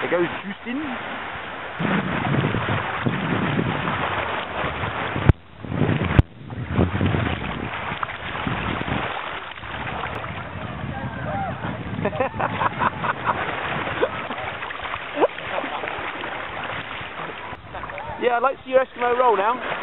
There goes Justin. Yeah, I'd like to see your Eskimo roll now.